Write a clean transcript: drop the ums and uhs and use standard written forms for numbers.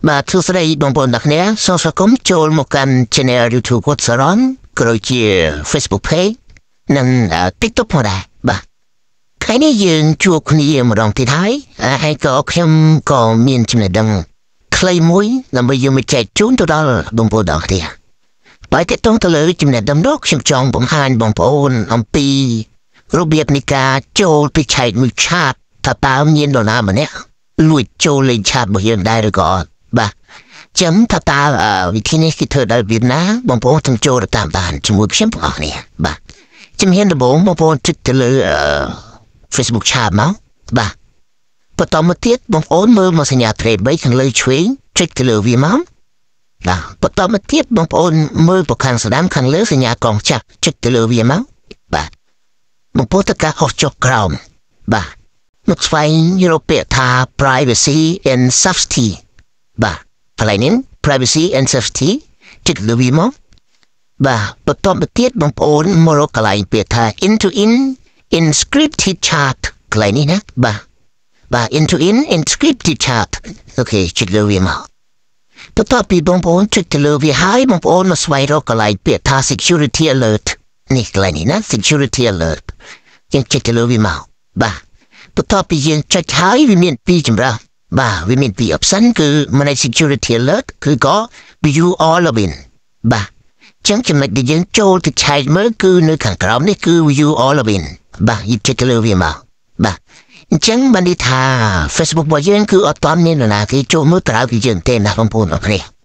បាទសួស្តីបងប្អូនទាំងគ្នាសូមស្វាគមន៍ចូលមកកាន់ Channel YouTube គាត់ Sarorn ក៏ដូចជា Facebook Page និង TikTok ផងដែរបាទថ្ងៃនេះយើងជួបគ្នាម្ដងទៀតហើយហើយក៏ខ្ញុំក៏មានចំណេះដឹងខ្លីមួយដើម្បីយកមកចែកជូនទៅដល់បងប្អូនទាំងគ្នាបើតើតើទៅលើចំណេះដឹងនោះខ្ញុំចង់បង្ហាញបងប្អូនអំពីរបៀបនៃការចូលពីឆែកមួយឆាតថាតើមាននរណាម្នាក់លួចចូលលេងឆាតរបស់យើងដែរឬក៏អត់បាទចាំថាតើវិធីនេះគឺធ្វើដោយវៀតណាមបងប្អូនទាំងចូលតាមដានជាមួយខ្ញុំបងប្អូនបាទជំហានដំបូងបងប្អូនចុចទៅលើ Facebook ឆាតមកបាទបន្តមកទៀតបងប្អូនមើលមកសញ្ញាត្រេ3ខាងលើឆ្វេងចុចទៅលើវាមកបាទបន្តមកទៀតបងប្អូនមើលpåខាងស្ដាំខាងលើសញ្ញាកងចាស់ចុចទៅលើវាមកបាទបងប្អូនទៅការហោះចុះក្រោមបាទមកស្វែងរកពាក្យថា privacy and safety បាទកន្លែងនេះ privacy and safety ចុចលើវាមកបាទបន្តមកទៀតបងប្អូនមករកកន្លែងពាក្យថា into in encrypted chat កន្លែងនេះណាបាទ into in encrypted chat អូខេចុចលើវាមកបន្ទាប់ពីបងប្អូនចុចទៅលើវាហើយបងប្អូនមកស្វែងរកកន្លែងពាក្យថា security alert នេះកន្លែងនេះណា security alert យើងចុចទៅលើវាមកបាទបន្ទាប់ពីយើងចុចហើយវាមានពីរចម្រើសបាទវាមានពីរ option គឺមាន security alert គឺក៏ view all login បាទចឹងចំណុចដែលយើងចូលទៅឆែកមើលគឺនៅខាងក្រោមនេះគឺ view all login បាទយើងចុចទៅលើវាមកបាទអញ្ចឹងបានន័យថា Facebook របស់យើងគឺអត់ទាន់មាននរណាគេចូលមើលក្រៅពីយើងទេណាបងប្អូនអរគុណ